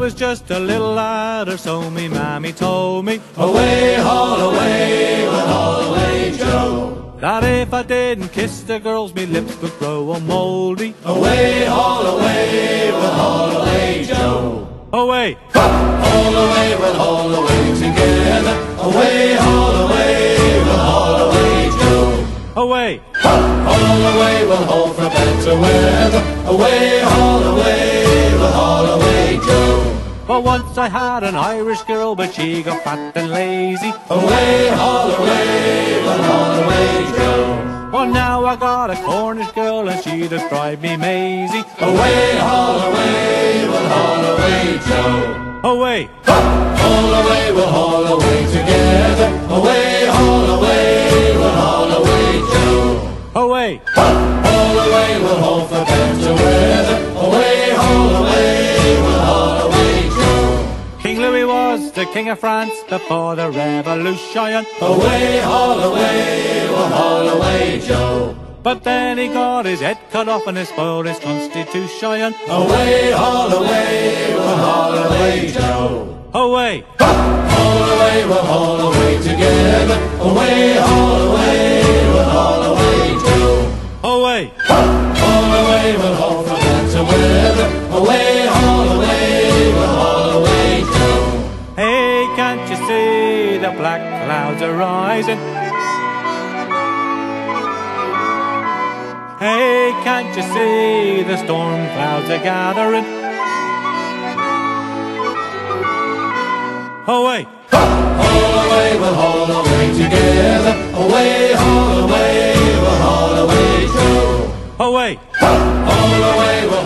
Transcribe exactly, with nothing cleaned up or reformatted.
was just a little lad, or so me mammy told me. Away, haul away, we'll haul away, Joe. That if I didn't kiss the girls, me lips would grow all mouldy. Away, haul away, we'll haul away, Joe. Away, haul away, we'll haul away together. Away, haul away, we'll haul away, Joe. away, haul away, we'll haul for better weather. Away, haul away, we'll haul away, Joe. But once I had an Irish girl, but she got fat and lazy. Away, haul away, we'll haul away, Joe. Well, now I got a Cornish girl, and she does drive me mazy. Away, haul away, we'll haul away, Joe. Away, haul away, we'll haul away together. Away, haul away, we'll haul away, Joe. away, haul away, we'll haul for better weather. Away, haul away, we'll haul away, Joe. King Louis was the King of France before the Revolution. Away, haul away, we'll haul away, Joe. But then he got his head cut off and it spoiled his constitution. Away, haul away, we'll haul away, Joe. Away, haul away, we'll haul away together. Away, haul away, we'll haul away, Joe. away, haul away, we'll haul for better weather. Away, haul away, we'll haul away, Joe. Hey, can't you see the black clouds are rising? Hey, can't you see the storm clouds are gathering? Away, haul away, we'll haul away together. Away, haul away, we'll haul away, Joe. away, haul away, we'll